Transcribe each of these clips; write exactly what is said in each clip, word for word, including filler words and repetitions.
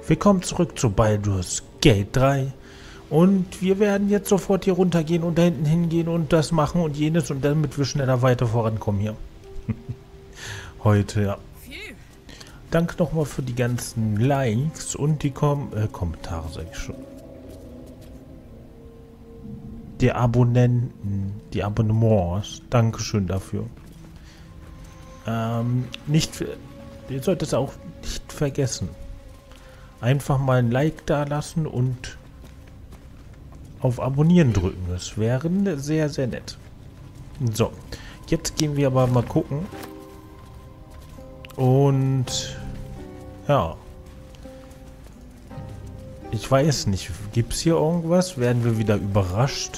Willkommen zurück zu Baldur's Gate drei. Und wir werden jetzt sofort hier runtergehen und da hinten hingehen und das machen und jenes und damit wir schneller weiter vorankommen hier. Heute, ja. Danke nochmal für die ganzen Likes und die Kom äh, Kommentare, sag ich schon. Die Abonnenten, die Abonnements. Dankeschön dafür. Ähm, nicht, ihr solltet es auch nicht vergessen. Einfach mal ein Like da lassen und auf Abonnieren drücken. Das wäre sehr, sehr nett. So, jetzt gehen wir aber mal gucken. Und ja. Ich weiß nicht, gibt es hier irgendwas? Werden wir wieder überrascht?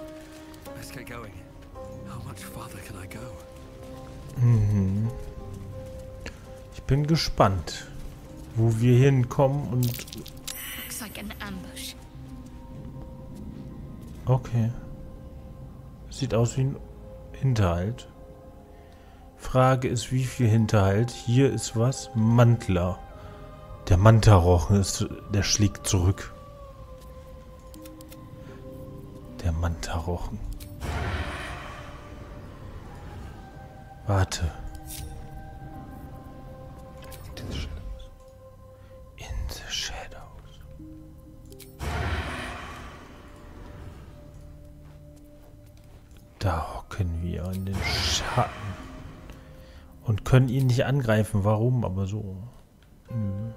Mhm. Ich bin gespannt, wo wir hinkommen und... Okay. Sieht aus wie ein Hinterhalt. Frage ist, wie viel Hinterhalt? Hier ist was? Mantler. Der Mantarochen ist... Der schlägt zurück. Der Mantarochen. Warte. In the shadows. Da hocken wir in den Schatten. Und können ihn nicht angreifen. Warum? Aber so. Nö.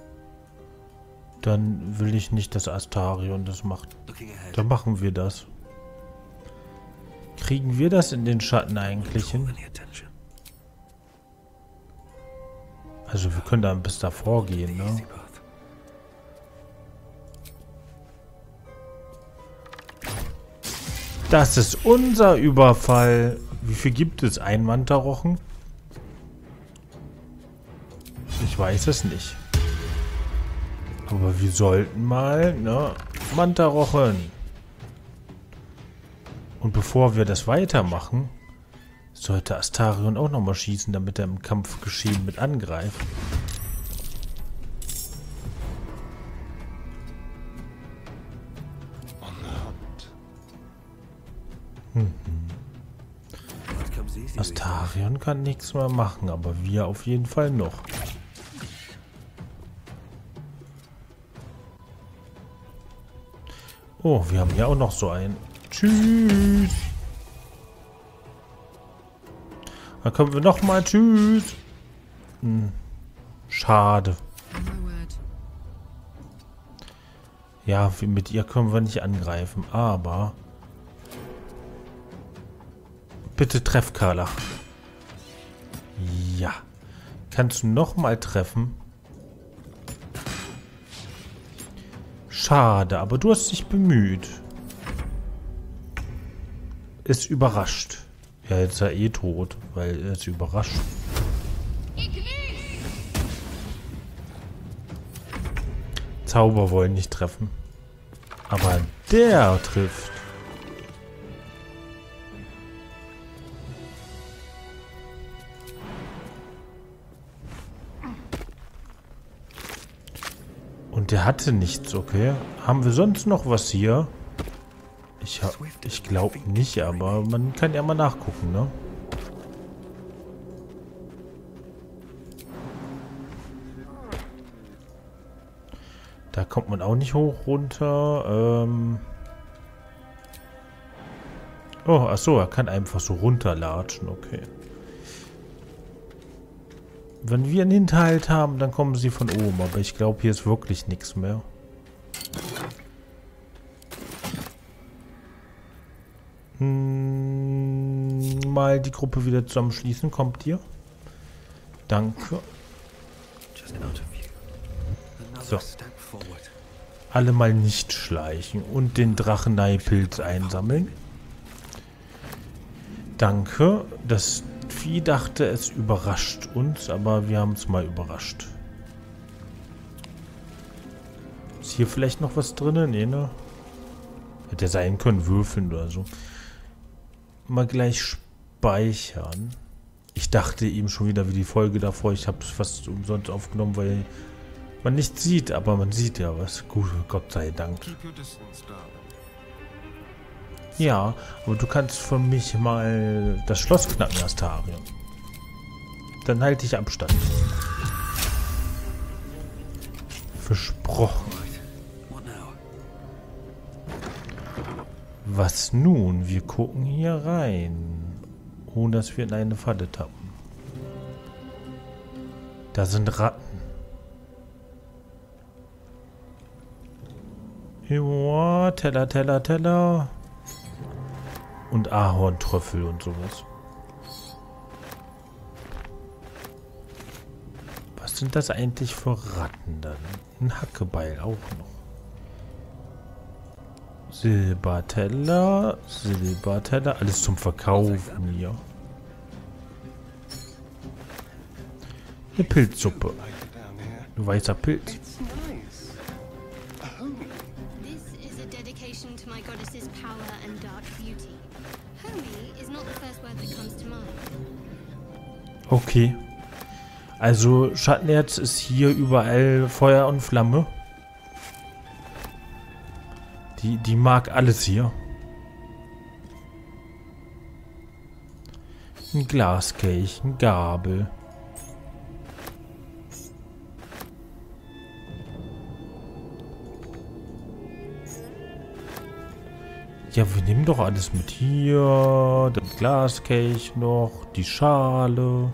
Dann will ich nicht, dass Astarion das macht. Dann machen wir das. Kriegen wir das in den Schatten eigentlich hin? Also wir können da bis davor gehen, ne? Das ist unser Überfall. Wie viel gibt es? Ein Mantarochen? Ich weiß es nicht. Aber wir sollten mal, ne? Mantarochen. Und bevor wir das weitermachen, sollte Astarion auch nochmal schießen, damit er im Kampfgeschehen mit angreift. Mhm. Astarion kann nichts mehr machen, aber wir auf jeden Fall noch. Oh, wir haben ja auch noch so einen. Tschüss. Dann können wir noch mal. Tschüss. Hm. Schade. Ja, mit ihr können wir nicht angreifen, aber... Bitte treff, Carla. Ja. Kannst du noch mal treffen? Schade, aber du hast dich bemüht. Ist überrascht. Ja, jetzt ist er eh tot, weil er ist überrascht. Zauber wollen nicht treffen. Aber der trifft. Und der hatte nichts, okay? Haben wir sonst noch was hier? Ich, ich glaube nicht, aber man kann ja mal nachgucken, ne? Da kommt man auch nicht hoch runter. Ähm oh, achso, er kann einfach so runterlatschen, okay. Wenn wir einen Hinterhalt haben, dann kommen sie von oben, aber ich glaube, hier ist wirklich nichts mehr. Hm, mal die Gruppe wieder zusammenschließen. Kommt ihr? Danke. So. Alle mal nicht schleichen und den Drachenei-Pilz einsammeln. Danke. Das Vieh dachte, es überrascht uns, aber wir haben es mal überrascht. Ist hier vielleicht noch was drin? Nee, ne? Hätte sein können, würfeln oder so. Mal gleich speichern. Ich dachte eben schon wieder wie die Folge davor. Ich habe es fast umsonst aufgenommen, weil man nicht sieht, aber man sieht ja was. Gut, Gott sei Dank. Ja, aber du kannst für mich mal das Schloss knacken, Astarion. Dann halte ich Abstand. Versprochen. Was nun? Wir gucken hier rein. Ohne dass wir in eine Falle tappen. Da sind Ratten. Ja, Teller, Teller, Teller. Und Ahorntrüffel und sowas. Was sind das eigentlich für Ratten dann? Ein Hackebeil auch noch. Silberteller, Silberteller, alles zum Verkaufen hier. Eine Pilzsuppe. Ein weißer Pilz. Okay. Also Schattenerz ist hier überall Feuer und Flamme. Die, die mag alles hier. Ein Glaskelch, ein Gabel. Ja, wir nehmen doch alles mit hier. Den Glaskelch noch, die Schale.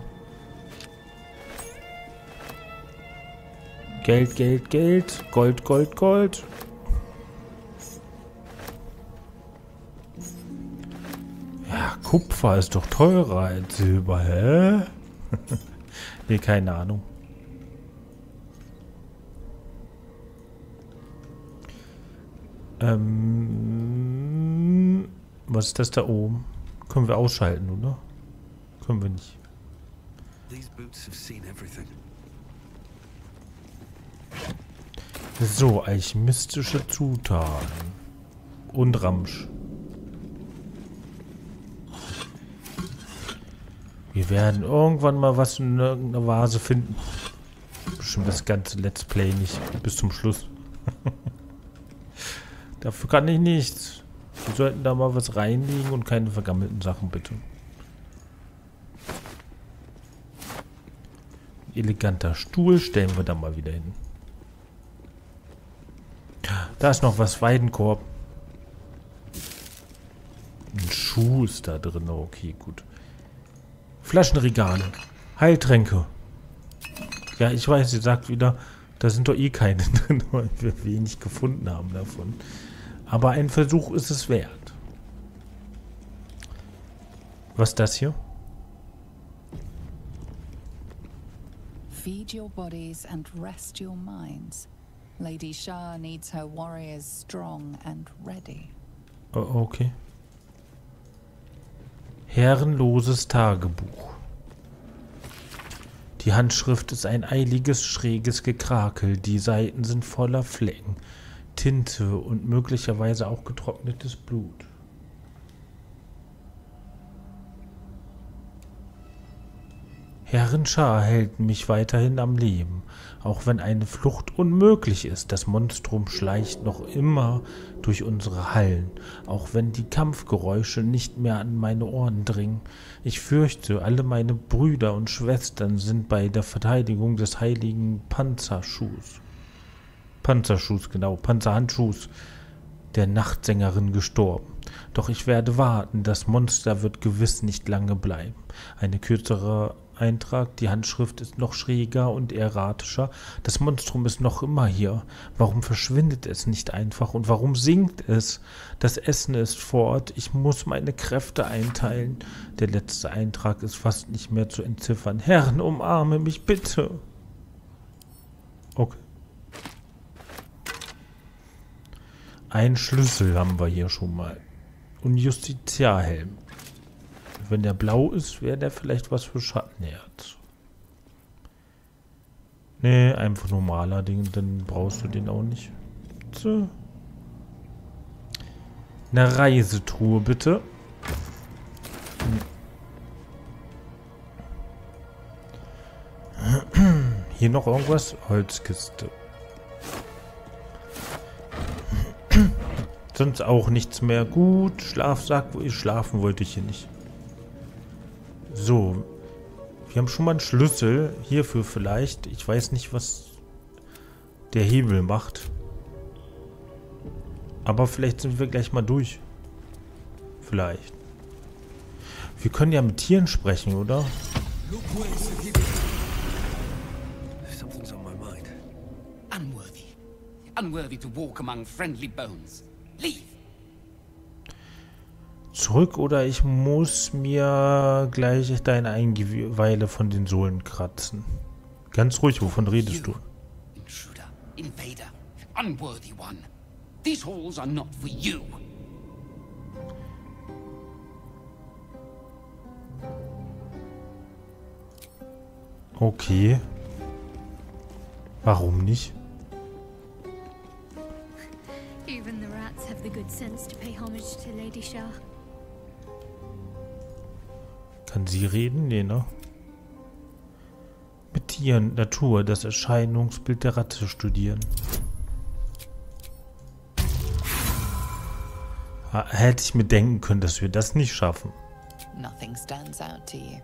Geld, Geld, Geld. Gold, Gold, Gold. Ja, Kupfer ist doch teurer als Silber, hä? Nee, keine Ahnung. Ähm, was ist das da oben? Können wir ausschalten, oder? Können wir nicht. So, alchemistische Zutaten. Und Ramsch. Wir werden irgendwann mal was in irgendeiner Vase finden. Bestimmt das ganze Let's Play nicht bis zum Schluss. Dafür kann ich nichts. Wir sollten da mal was reinlegen und keine vergammelten Sachen, bitte. Eleganter Stuhl stellen wir da mal wieder hin. Da ist noch was, Weidenkorb. Ein Schuh ist da drin, okay, gut. Flaschenregale. Heiltränke. Ja, ich weiß, sie sagt wieder, da sind doch eh keine drin, weil wir wenig gefunden haben davon. Aber ein Versuch ist es wert. Was ist das hier? Feed your bodies and rest your minds. Lady Shah needs her warriors strong and ready. Oh, okay. Herrenloses Tagebuch. Die Handschrift ist ein eiliges, schräges Gekrakel. Die Seiten sind voller Flecken, Tinte und möglicherweise auch getrocknetes Blut. Herrin Shah hält mich weiterhin am Leben, auch wenn eine Flucht unmöglich ist. Das Monstrum schleicht noch immer durch unsere Hallen, auch wenn die Kampfgeräusche nicht mehr an meine Ohren dringen. Ich fürchte, alle meine Brüder und Schwestern sind bei der Verteidigung des heiligen Panzerschuhs, Panzerschuhs, genau, Panzerhandschuhs, der Nachtsängerin gestorben. Doch ich werde warten, das Monster wird gewiss nicht lange bleiben. Eine kürzere Eintrag, die Handschrift ist noch schräger und erratischer. Das Monstrum ist noch immer hier. Warum verschwindet es nicht einfach und warum singt es? Das Essen ist fort. Ich muss meine Kräfte einteilen. Der letzte Eintrag ist fast nicht mehr zu entziffern. Herren, umarme mich bitte. Okay. Ein Schlüssel haben wir hier schon mal. Und Justiziarhelm. Wenn der blau ist, wäre der vielleicht was für Schattenerz. Nee, einfach normaler Ding, dann brauchst du den auch nicht. So. Eine Reisetruhe, bitte. Hier noch irgendwas? Holzkiste. Sonst auch nichts mehr. Gut, Schlafsack. Schlafen wollte ich hier nicht. So. Wir haben schon mal einen Schlüssel. Hierfür vielleicht. Ich weiß nicht, was der Hebel macht. Aber vielleicht sind wir gleich mal durch. Vielleicht. Wir können ja mit Tieren sprechen, oder? Something's on my mind. Unworthy. Unworthy to walk among friendly bones. Leave. Zurück oder ich muss mir gleich deine Eingeweide von den Sohlen kratzen. Ganz ruhig, wovon redest du? Intruder, invader, unworthy one. These halls are not for you. Okay. Warum nicht? Even the rats have the good sense to pay homage to Lady Shah. Kann sie reden? Nee, ne? Mit Tieren, Natur, das Erscheinungsbild der Ratte studieren. Ha, hätte ich mir denken können, dass wir das nicht schaffen. Nothing stands out to you.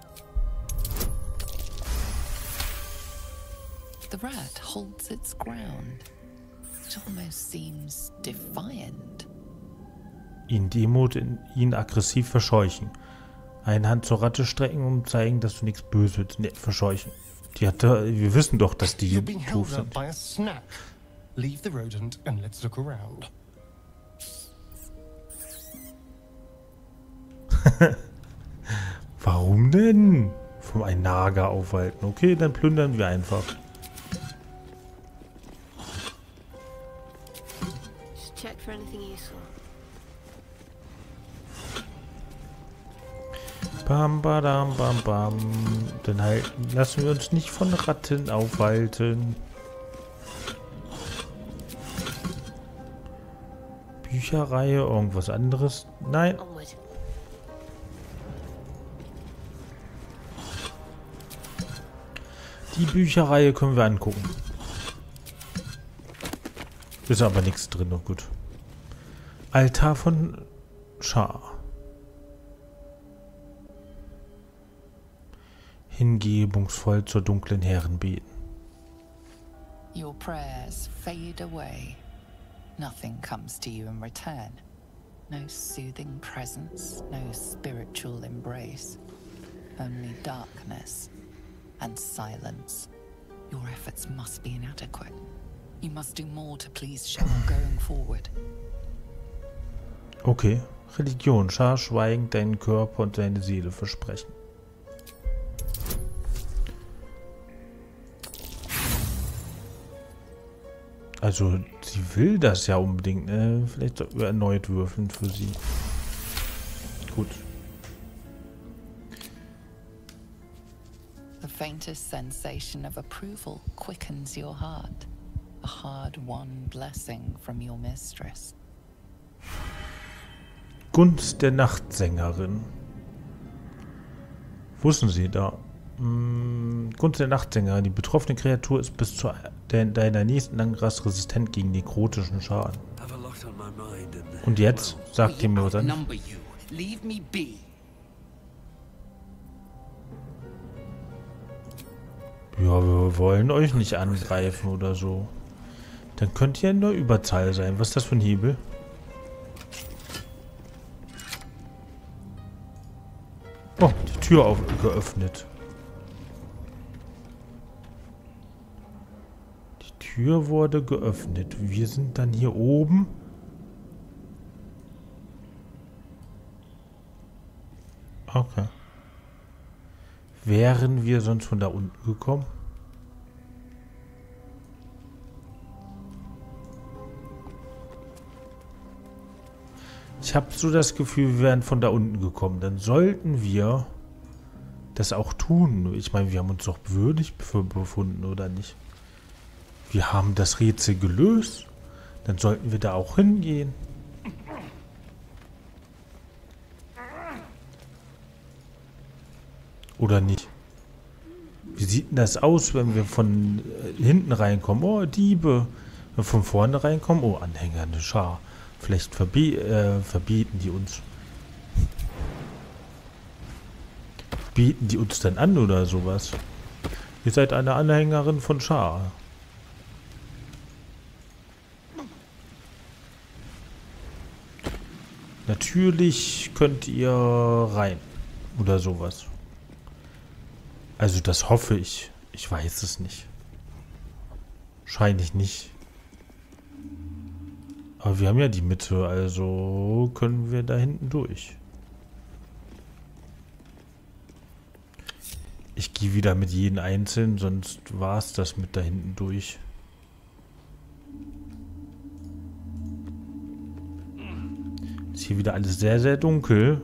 The rat holds its ground. It almost seems defiant. Ihn Demut, in ihn aggressiv verscheuchen. Eine Hand zur Ratte strecken, um zu zeigen, dass du nichts Böses, ne, verscheuchen. Die hatte, wir wissen doch, dass die You're being doof held up sind. by a snap. Leave the rodent and let's look around. Warum denn? Vom ein Nager aufhalten. Okay, dann plündern wir einfach. Just check for anything useful. Bam, badam, bam, bam. Dann halten, lassen wir uns nicht von Ratten aufhalten. Bücherreihe, irgendwas anderes? Nein. Onward. Die Bücherreihe können wir angucken. Ist aber nichts drin, oh gut. Altar von Shah. Hingebungsvoll zur dunklen Herren beten. Your prayers fade away. Nothing comes to you in return. No soothing presence, no spiritual embrace. Only darkness and silence. Your efforts must be inadequate. You must do more to please Shah going forward. Okay. Religion. Shah schweigend deinen Körper und deine Seele versprechen. Also, sie will das ja unbedingt, ne? Vielleicht sollten wir erneut würfeln für sie. Gut. The faintest sensation of approval quickens your heart. A hard-won blessing from your mistress. Gunst der Nachtsängerin. Wo sind sie da? Hm, Gunst der Nachtsängerin. Die betroffene Kreatur ist bis zu de deiner nächsten Langrast resistent gegen nekrotischen Schaden. Und jetzt? Sagt ihr mir dann. Outnumber you. Leave me be. Ja, wir wollen euch nicht angreifen oder so. Dann könnt ihr in der Überzahl sein. Was ist das für ein Hebel? Oh, die Tür auf geöffnet. Die Tür wurde geöffnet. Wir sind dann hier oben. Okay. Wären wir sonst von da unten gekommen? Ich habe so das Gefühl, wir wären von da unten gekommen. Dann sollten wir das auch tun. Ich meine, wir haben uns doch würdig befunden, oder nicht? Wir haben das Rätsel gelöst. Dann sollten wir da auch hingehen. Oder nicht? Wie sieht denn das aus, wenn wir von äh, hinten reinkommen? Oh, Diebe. Wenn wir von vorne reinkommen? Oh, Anhänger, eine Schar. Vielleicht verbie äh, verbieten die uns. Bieten die uns dann an oder sowas? Ihr seid eine Anhängerin von Schar. Natürlich könnt ihr rein. Oder sowas. Also das hoffe ich. Ich weiß es nicht. Wahrscheinlich nicht. Aber wir haben ja die Mitte, also können wir da hinten durch. Ich gehe wieder mit jedem einzeln, sonst war es das mit da hinten durch. Ist hier wieder alles sehr, sehr dunkel.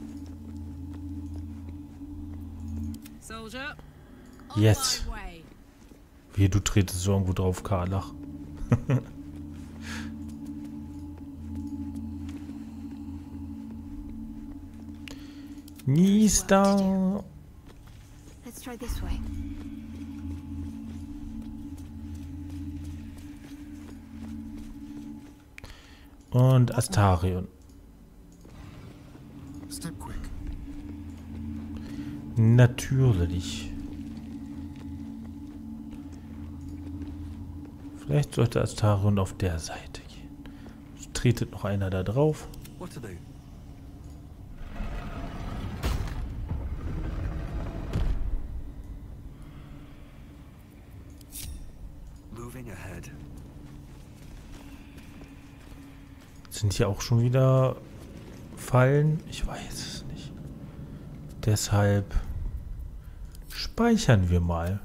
Yes. Wie, du tretest so irgendwo drauf, Karlach. Nies da. Let's try this way. Und Astarion. Step quick. Natürlich. Vielleicht sollte Astarion auf der Seite gehen. Es tretet noch einer da drauf. What to do? Moving ahead. Sind hier auch schon wieder Fallen? Ich weiß es nicht. Deshalb speichern wir mal.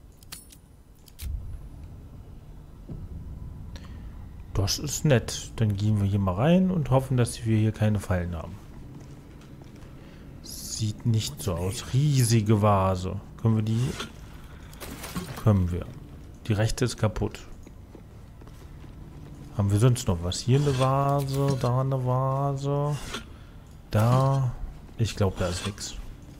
Das ist nett. Dann gehen wir hier mal rein und hoffen, dass wir hier keine Fallen haben. Sieht nicht so aus. Riesige Vase. Können wir die? Können wir. Die rechte ist kaputt. Haben wir sonst noch was? Hier eine Vase, da eine Vase. Da. Ich glaube, da ist nichts.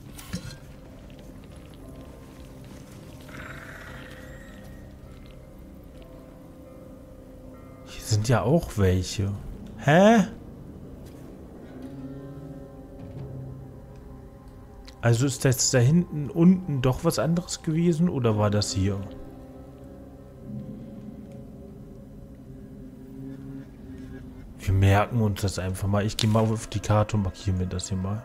Hier sind ja auch welche. Hä? Also ist das da hinten unten doch was anderes gewesen oder war das hier? Wir merken uns das einfach mal. Ich gehe mal auf die Karte und markiere mir das hier mal.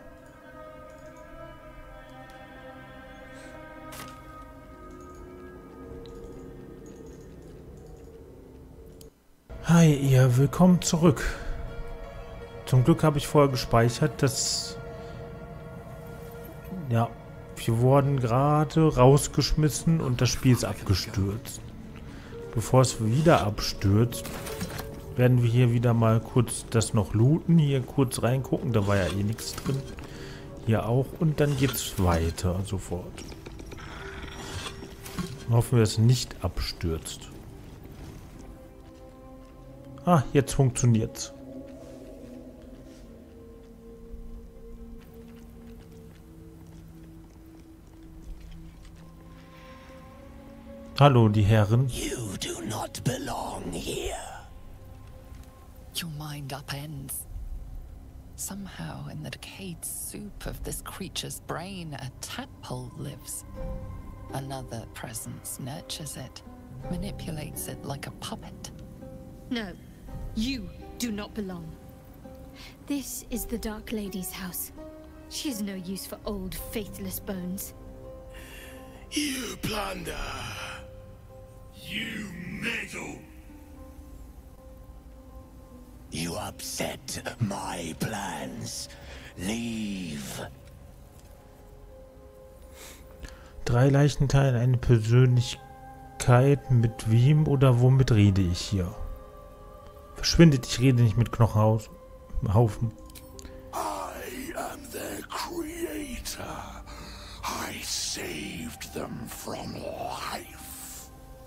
Hi ihr, willkommen zurück. Zum Glück habe ich vorher gespeichert, dass... Ja, wir wurden gerade rausgeschmissen und das Spiel ist abgestürzt. Bevor es wieder abstürzt, werden wir hier wieder mal kurz das noch looten. Hier kurz reingucken, da war ja eh nichts drin. Hier auch und dann geht's weiter sofort. Hoffen wir, dass es nicht abstürzt. Ah, jetzt funktioniert's. Hallo, die Herren. You do not belong here. Your mind upends. Somehow, in the decayed soup of this creature's brain, a tadpole lives. Another presence nurtures it, manipulates it like a puppet. No, you do not belong. This is the Dark Lady's house. She has no use for old, faithless bones. You plunder. You meddle. You upset my plans. Leave. Drei Leichenteilen, eine Persönlichkeit. Mit wem oder womit rede ich hier? Verschwindet, ich rede nicht mit Knochenhaufen. I am their creator. I saved them from life.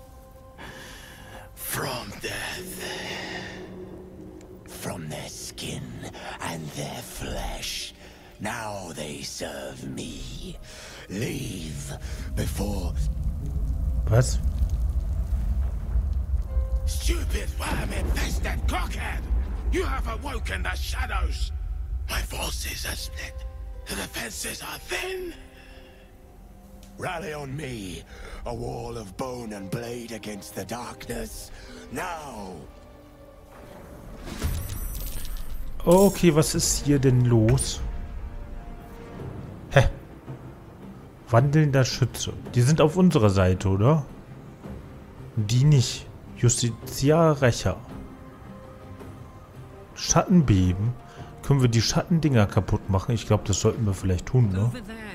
From death. From their skin and their flesh. Now they serve me. Leave before... Was? Stupid worm-infested cockhead! You have awoken the shadows. My forces are split. The defenses are thin. Rally on me. A wall of bone and blade against the darkness. Now. Okay, was ist hier denn los? Hä? Wandelnder Schütze. Die sind auf unserer Seite, oder? Die nicht. Justiziar Rächer. Schattenbeben. Können wir die Schattendinger kaputt machen? Ich glaube, das sollten wir vielleicht tun, ne?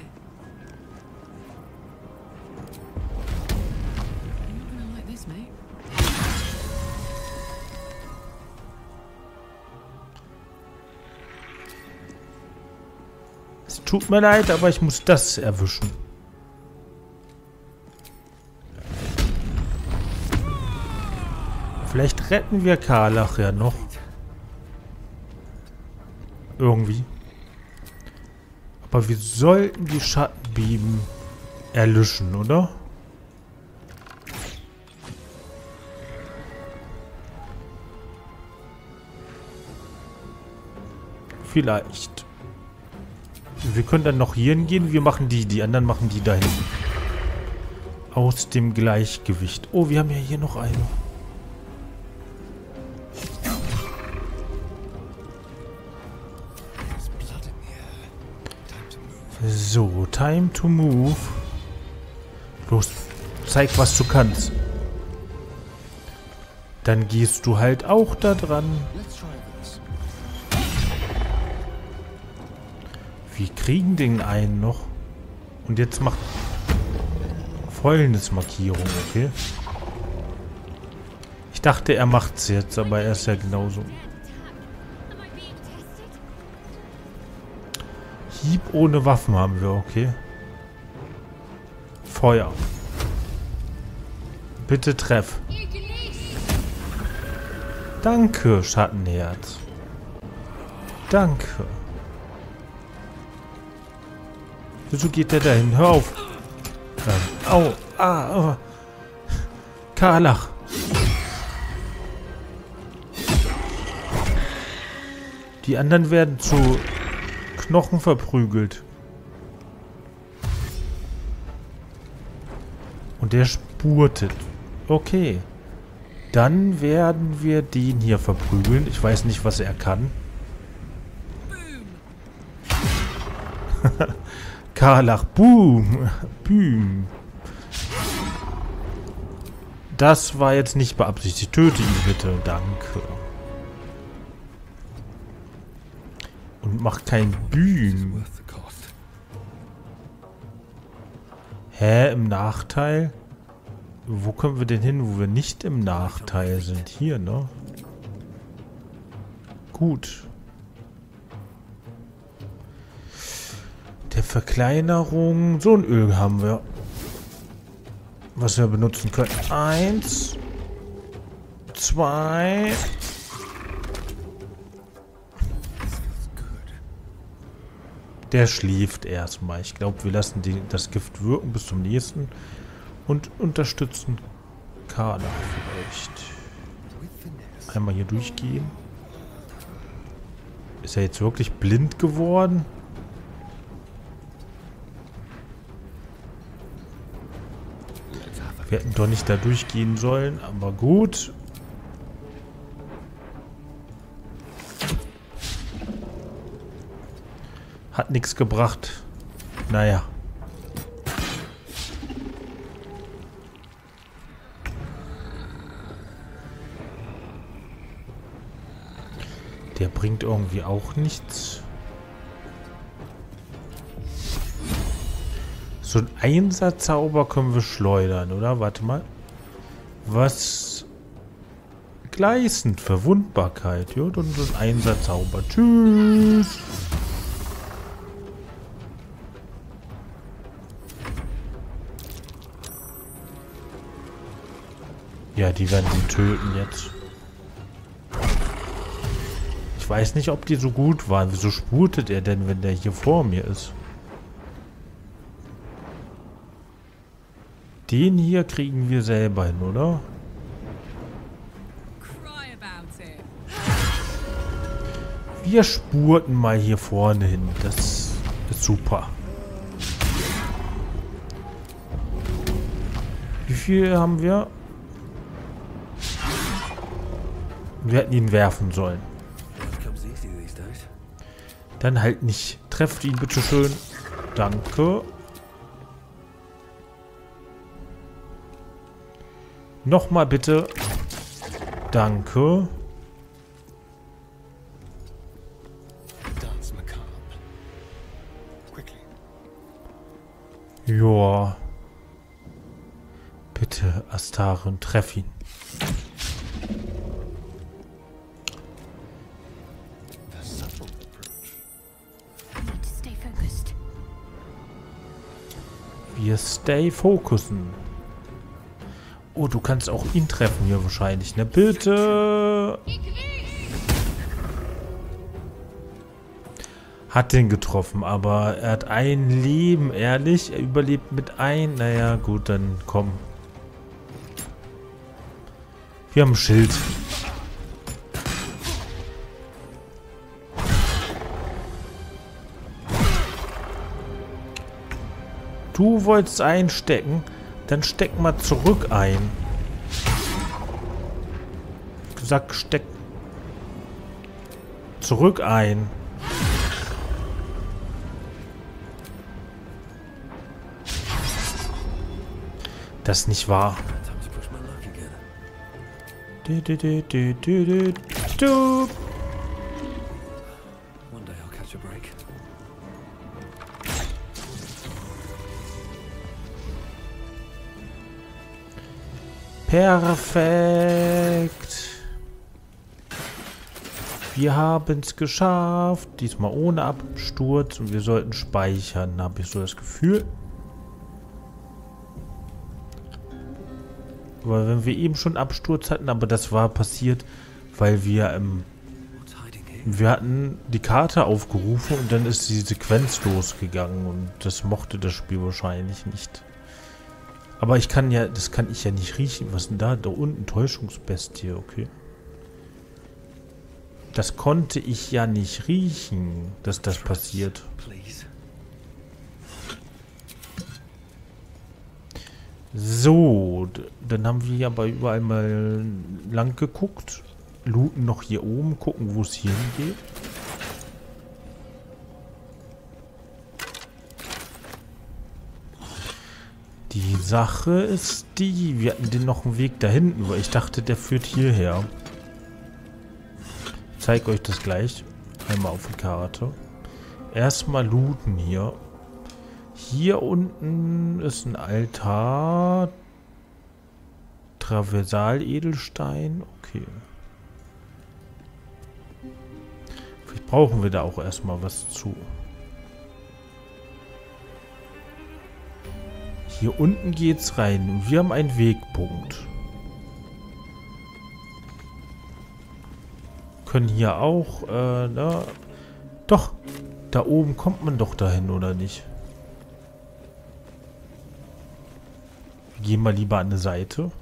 Es tut mir leid, aber ich muss das erwischen. Vielleicht retten wir Karlach ja noch. Irgendwie. Aber wir sollten die Schattenbeben erlöschen, oder? Vielleicht. Wir können dann noch hier hingehen. Wir machen die, die anderen machen die da hinten. Aus dem Gleichgewicht. Oh, wir haben ja hier noch eine. So, time to move. Los, zeig, was du kannst. Dann gehst du halt auch da dran. Wir kriegen den einen noch. Und jetzt macht Fäulnismarkierung, okay? Ich dachte, er macht's jetzt, aber er ist ja genauso. Hieb ohne Waffen haben wir, okay. Feuer. Bitte treff. Danke, Schattenherz. Danke. Wieso geht der dahin? Hör auf. Ähm, au. Ah. Oh. Karlach. Die anderen werden zu Knochen verprügelt. Und der spurtet. Okay. Dann werden wir den hier verprügeln. Ich weiß nicht, was er kann. Karlach. Boom. Boom. Das war jetzt nicht beabsichtigt. Töte ihn bitte. Danke. Und mach kein Bühn. Hä? Im Nachteil? Wo können wir denn hin, wo wir nicht im Nachteil sind? Hier, ne? Gut. Der Verkleinerung. So ein Öl haben wir. Was wir benutzen können. Eins. Zwei. Der schläft erstmal. Ich glaube, wir lassen die, das Gift wirken bis zum nächsten. Und unterstützen Karlach vielleicht. Einmal hier durchgehen. Ist er jetzt wirklich blind geworden? Wir hätten doch nicht da durchgehen sollen, aber gut. Hat nichts gebracht. Naja. Der bringt irgendwie auch nichts. So ein Einsatzzauber können wir schleudern, oder? Warte mal. Was? Gleißend, Verwundbarkeit. Ja, dann so ein Einsatzzauber. Tschüss. Ja, die werden ihn töten jetzt. Ich weiß nicht, ob die so gut waren. Wieso spurtet er denn, wenn der hier vor mir ist? Den hier kriegen wir selber hin, oder? Wir spurten mal hier vorne hin. Das ist super. Wie viel haben wir? Wir hätten ihn werfen sollen. Dann halt nicht. Trefft ihn bitte schön. Danke. Nochmal bitte. Danke. Joa. Bitte, Astarion, treff ihn. Wir stay fokussen. Oh, du kannst auch ihn treffen hier wahrscheinlich, ne? Bitte! Hat den getroffen, aber er hat ein Leben, ehrlich. Er überlebt mit ein. Naja, gut, dann komm. Wir haben ein Schild. Du wolltest einstecken, dann steck mal zurück ein. Gesagt, steck zurück ein. Das ist nicht wahr. Du, du, du, du, du, du. Perfekt. Wir haben es geschafft. Diesmal ohne Absturz. Und wir sollten speichern, habe ich so das Gefühl. Weil wenn wir eben schon Absturz hatten, aber das war passiert, weil wir ähm, wir hatten die Karte aufgerufen und dann ist die Sequenz losgegangen und das mochte das Spiel wahrscheinlich nicht. Aber ich kann ja, das kann ich ja nicht riechen. Was ist denn da? Da unten Täuschungsbestie, okay. Das konnte ich ja nicht riechen, dass das passiert. So, dann haben wir aber überall mal lang geguckt. Looten noch hier oben, gucken, wo es hier hingeht. Die Sache ist die, wir hatten den noch einen Weg da hinten, weil ich dachte, der führt hierher. Ich zeige euch das gleich. Einmal auf die Karte. Erstmal looten hier. Hier unten ist ein Altar. Traversal-Edelstein. Okay. Vielleicht brauchen wir da auch erstmal was zu. Hier unten geht's rein. Und wir haben einen Wegpunkt. Können hier auch, äh, na, doch, da oben kommt man doch dahin, oder nicht? Wir gehen mal lieber an eine Seite.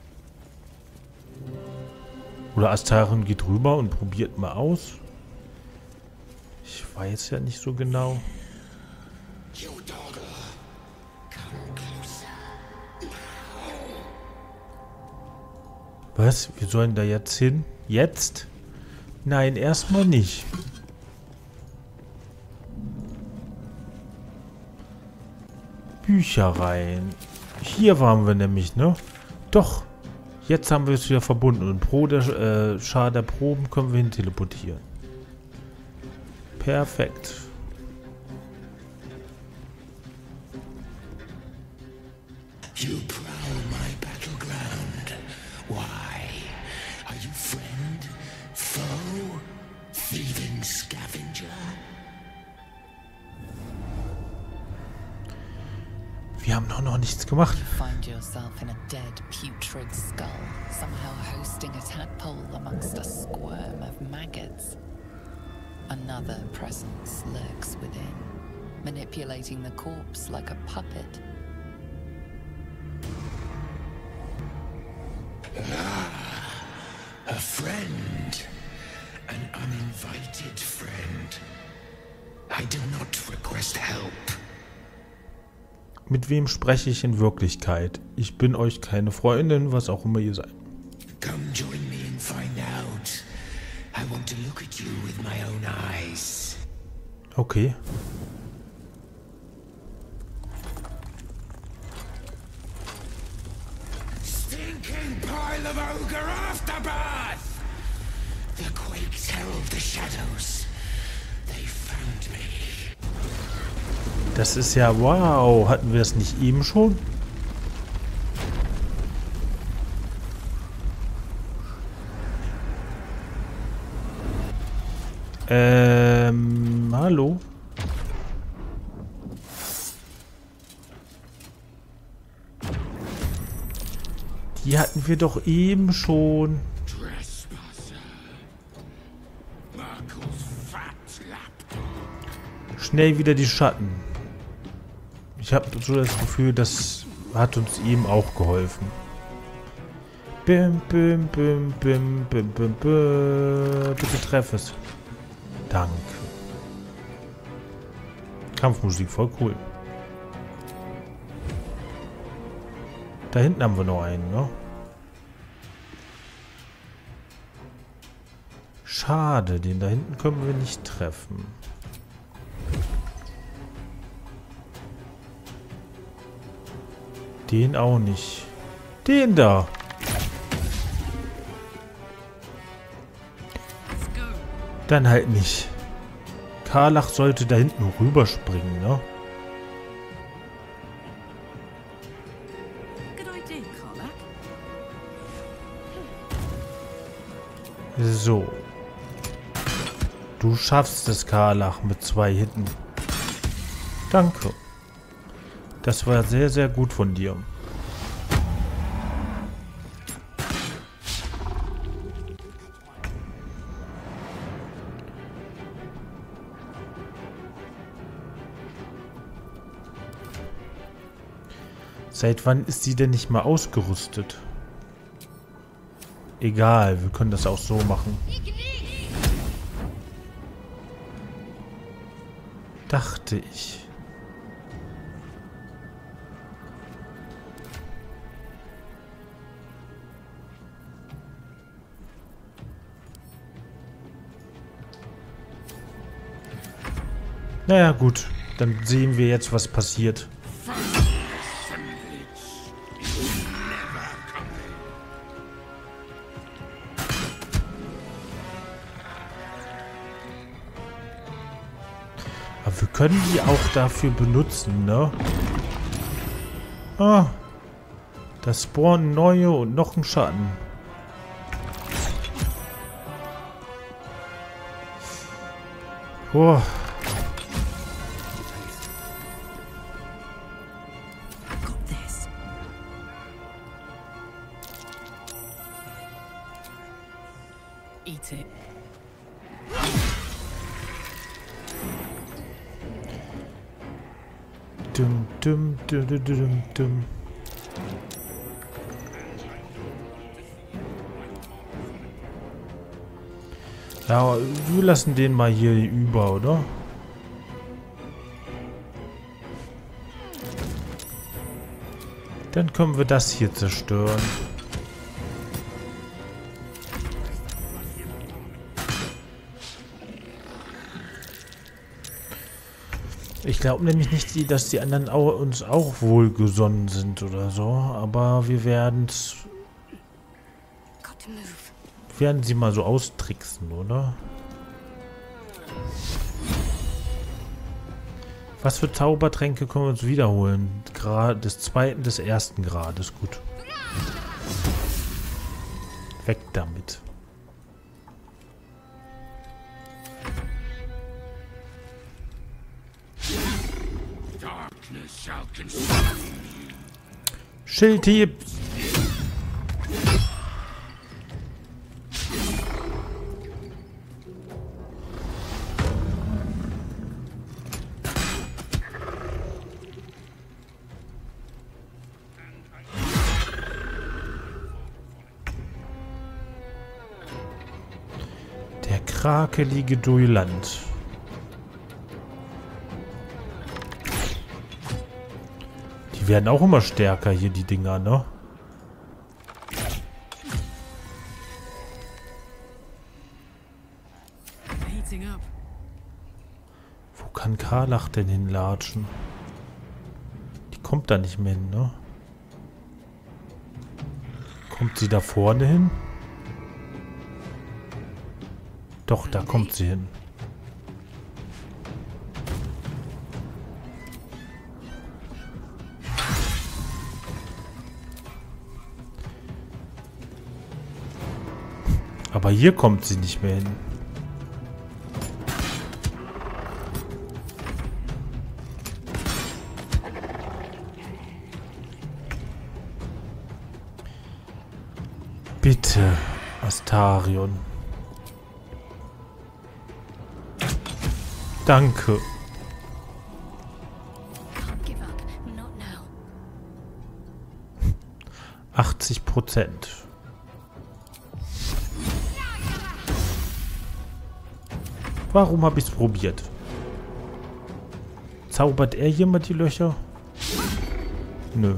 Oder Astarion geht rüber und probiert mal aus. Ich weiß ja nicht so genau. Was? Wir sollen da jetzt hin? Jetzt? Nein, erstmal nicht. Büchereien. Hier waren wir nämlich, ne? Doch. Jetzt haben wir es wieder verbunden. Und pro der äh, Schar der Proben können wir hin teleportieren. Perfekt. You prowl my battleground. Why? Are you friend? Foe? Thieving scavenger? Wir haben doch noch nichts gemacht. You find yourself in a dead, putrid skull, somehow hosting a tadpole amongst a squirm of maggots. Another presence lurks within, manipulating the corpse like a puppet. Ah, a friend. An uninvited friend. I do not request help. Mit wem spreche ich in Wirklichkeit? Ich bin euch keine Freundin, was auch immer ihr seid. Come join me and find out. I want to look at you with my own eyes. Okay. Stinking pile of ogre aftermath! The quakes herald the shadows. They found me. Das ist ja wow. Hatten wir es nicht eben schon? Ähm, hallo? Die hatten wir doch eben schon. Schnell wieder die Schatten. Ich habe so das Gefühl, das hat uns eben auch geholfen. Bim, bim, bim, bim, bim, bim, bim. Bitte treff es. Danke. Kampfmusik, voll cool. Da hinten haben wir noch einen, ne? Schade, den da hinten können wir nicht treffen. Den auch nicht. Den da. Dann halt nicht. Karlach sollte da hinten rüberspringen, ne? So. Du schaffst es, Karlach, mit zwei Hitten. Danke. Das war sehr, sehr gut von dir. Seit wann ist sie denn nicht mal ausgerüstet? Egal, wir können das auch so machen. Dachte ich. Naja, gut. Dann sehen wir jetzt, was passiert. Aber wir können die auch dafür benutzen, ne? Ah. Da spawnen neue und noch ein Schatten. Oh. Eat it. Dum, dum, dum, dum, dum, dum. Ja, wir lassen den mal hier über, oder? Dann können wir das hier zerstören. Ich glaube nämlich nicht, dass die anderen auch, uns auch wohlgesonnen sind oder so, aber wir werden werden sie mal so austricksen, oder? Was für Zaubertränke können wir uns wiederholen? Grad des zweiten, des ersten Grades, gut. Weg damit. Schildhieb! Der krakelige Duelland. Die werden auch immer stärker hier, die Dinger, ne? Wo kann Karlach denn hinlatschen? Die kommt da nicht mehr hin, ne? Kommt sie da vorne hin? Doch, da kommt sie hin. Aber hier kommt sie nicht mehr hin. Bitte, Astarion. Danke. achtzig Prozent. Warum habe ich es probiert? Zaubert er hier mal die Löcher? Nö.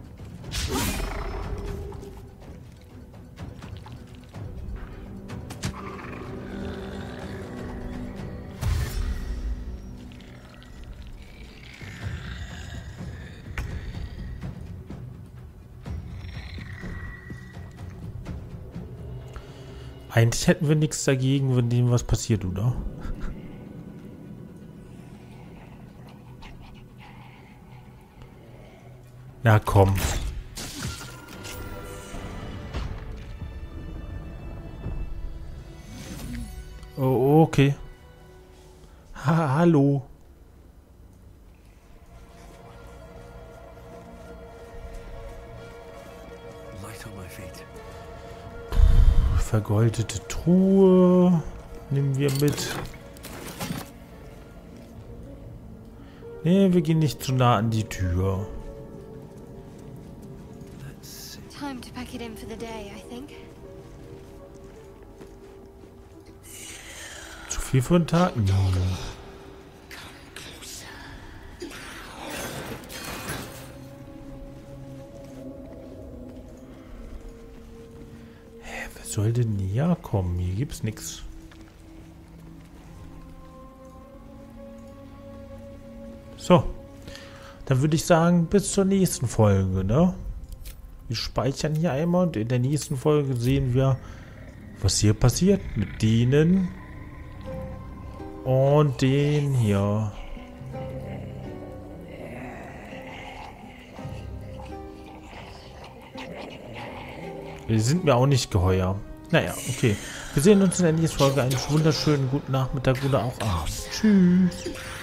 Eigentlich hätten wir nichts dagegen, wenn dem was passiert, oder? Na komm. Oh, okay. Ha, hallo. Vergoldete Truhe. Nehmen wir mit. Nee, wir gehen nicht zu nah an die Tür. Time to pack it in for the day, I think. Zu viel für einen Tag? No. Hä, wer soll denn näher kommen? Hier gibt's nichts. So. Dann würde ich sagen, bis zur nächsten Folge, ne? Wir speichern hier einmal und in der nächsten Folge sehen wir, was hier passiert mit denen und den hier. Die sind mir auch nicht geheuer. Naja, okay. Wir sehen uns in der nächsten Folge. Einen wunderschönen guten Nachmittag oder auch Abend. Tschüss.